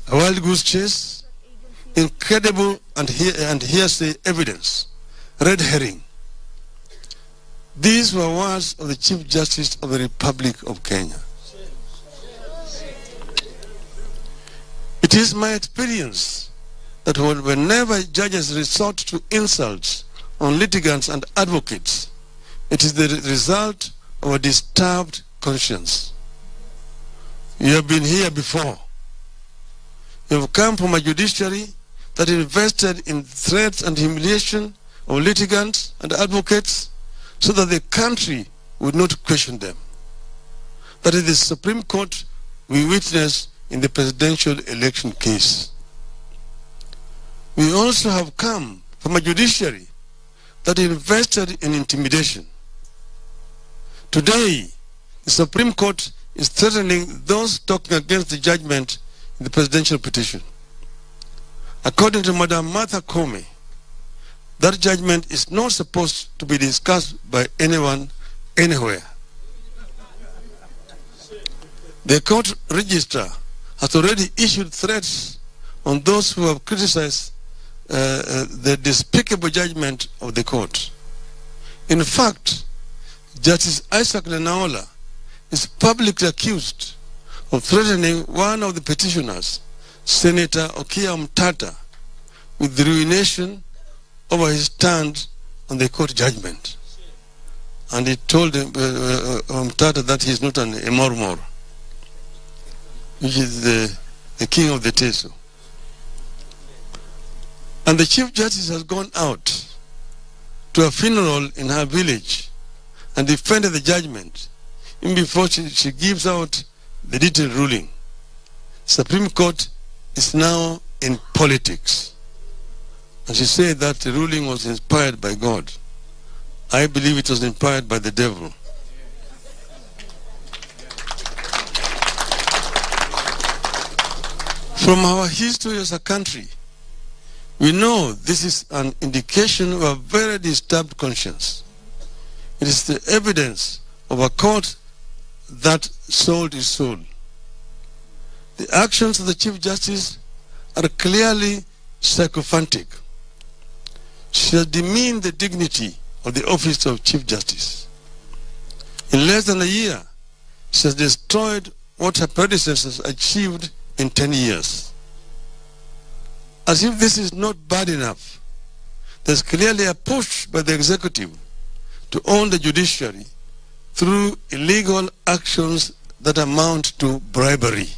a wild goose chase, incredible and hearsay evidence, red herring. These were words of the Chief Justice of the Republic of Kenya. It is my experience that whenever judges resort to insults on litigants and advocates, it is the result of a disturbed conscience. You have been here before. You have come from a judiciary that invested in threats and humiliation of litigants and advocates so that the country would not question them. That is the Supreme Court we witnessed in the presidential election case. We also have come from a judiciary that invested in intimidation. Today, the Supreme Court is threatening those talking against the judgment in the presidential petition. According to Madam Martha Koome, that judgment is not supposed to be discussed by anyone, anywhere. The court registrar has already issued threats on those who have criticized the despicable judgment of the court. In fact, Justice Isaac Lenaola is publicly accused of threatening one of the petitioners, Senator Okiya Omtata, with the ruination over his stand on the court judgment. And he told Omtata that he is not an Emormor, which is the king of the Teso. And the Chief Justice has gone out to a funeral in her village and defended the judgment even before she gives out the detailed ruling. Supreme Court is now in politics. And she said that the ruling was inspired by God. I believe it was inspired by the devil. From our history as a country, we know this is an indication of a very disturbed conscience. It is the evidence of a court that sold its soul. The actions of the Chief Justice are clearly sycophantic. She has demeaned the dignity of the office of Chief Justice. In less than a year, she has destroyed what her predecessors achieved in 10 years. As if this is not bad enough, there's clearly a push by the executive to own the judiciary through illegal actions that amount to bribery.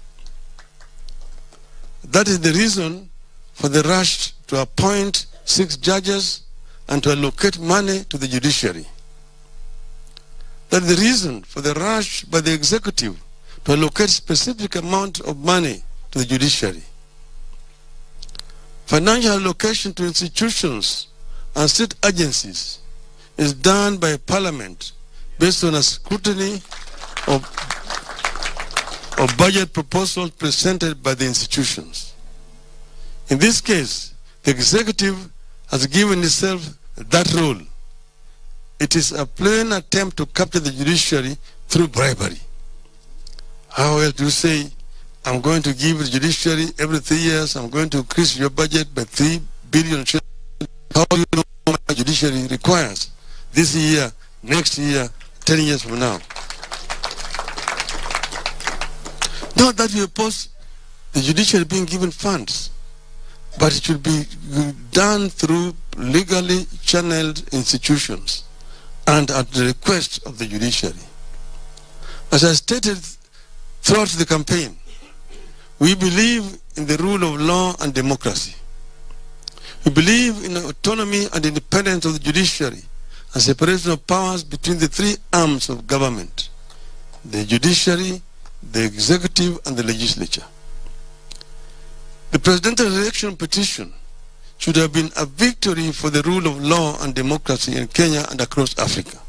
That is the reason for the rush to appoint 6 judges and to allocate money to the judiciary. That is the reason for the rush by the executive to allocate specific amount of money to the judiciary. Financial allocation to institutions and state agencies is done by Parliament based on a scrutiny of budget proposals presented by the institutions. In this case, the executive has given itself that role. It is a plain attempt to capture the judiciary through bribery. How else do you say, I'm going to give the judiciary every 3 years, I'm going to increase your budget by 3 billion shillings. How do you know how much the judiciary requires this year, next year, 10 years from now? Not that we oppose the judiciary being given funds, but it should be done through legally channeled institutions and at the request of the judiciary. As I stated throughout the campaign, we believe in the rule of law and democracy. We believe in autonomy and independence of the judiciary and separation of powers between the 3 arms of government: the judiciary, the executive, and the legislature. The presidential election petition should have been a victory for the rule of law and democracy in Kenya and across Africa.